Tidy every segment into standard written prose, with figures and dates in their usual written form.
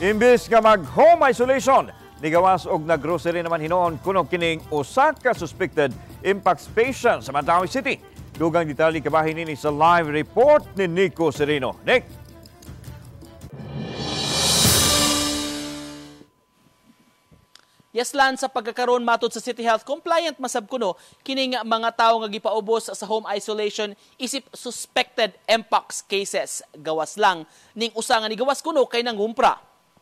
Imbis nga mag-home isolation, nigawas og nag-grocery naman hinoon kuno kining usa ka suspected Impax patient sa Mandaue City. Dugang detalye kabahin nini sa live report ni Nico Sereno. Nick! Yes, Lan, sa pagkakaroon matod sa City Health compliant masab kuno kining mga tawo nga gipaubos sa home isolation isip suspected Mpox cases. Gawas lang ning usa nga nigawas kuno kay nangumpra.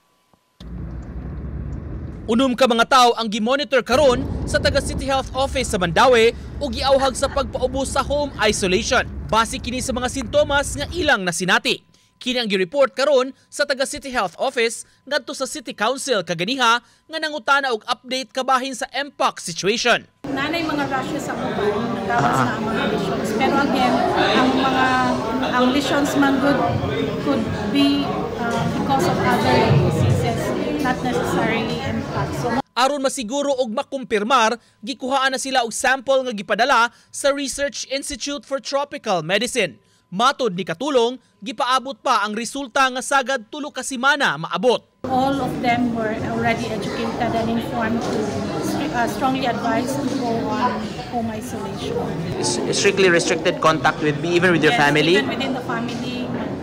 Unom ka mga tawo ang gimonitor karon sa taga City Health Office sa Mandaue ug giawhag sa pagpaubos sa home isolation. Base kini sa mga sintomas nga ilang nasinati. Kini ang gi-report karon sa taga City Health Office ngadto sa City Council kaganiha nga nangutana og update kabahin sa Mpox situation. Nanay mga rashes sa mobile, nagawas na ang mga lesions. Pero again, ang lesions man could be because of other diseases, not necessarily Mpox. Aron masiguro og makumpirmar, gikuhaan na sila og sample nga gipadala sa Research Institute for Tropical Medicine. Matod ni Katulong, gipaabot pa ang resulta nga sagad 3 ka semana maabot. All of them were already educated and informed to strongly advised to go on home isolation. Strictly restricted contact with even with your family? Even within the family.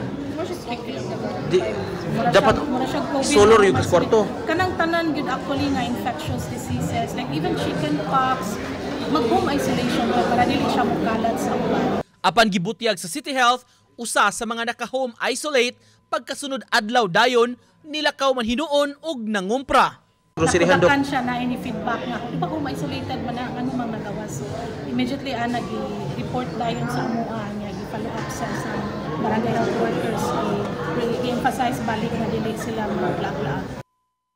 Dapat solo yung kwarto. Kanang tanan gyud actually nga infectious diseases like even chickenpox, mag-home isolation para dili siya mokalat sa uban. Apan gibutyag sa City Health, usa sa mga naka-home isolate pagkasunod adlaw dayon nilakaw man hinuon og nangumpra. Nakudakan siya na ini feedback nga di ba home isolated man ang ano mga nagawas. So immediately gi-report dayon sa amoa niya gi-follow up sa barangay health workers i-emphasize balik na dili sila mag-blag.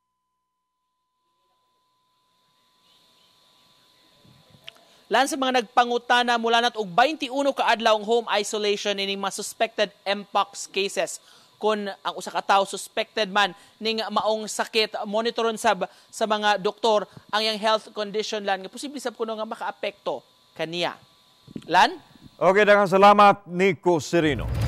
Lan sa mga nagpangutana mula nat og 21 ka adlaw ang home isolation ining mga suspected Mpox cases. Kung ang usa ka tawo suspected man ning maong sakit, monitoron sab sa mga doktor ang yang health condition lan nga posible sab kuno nga makaapekto kaniya. Lan? Okay, daghang salamat Nico Sereno.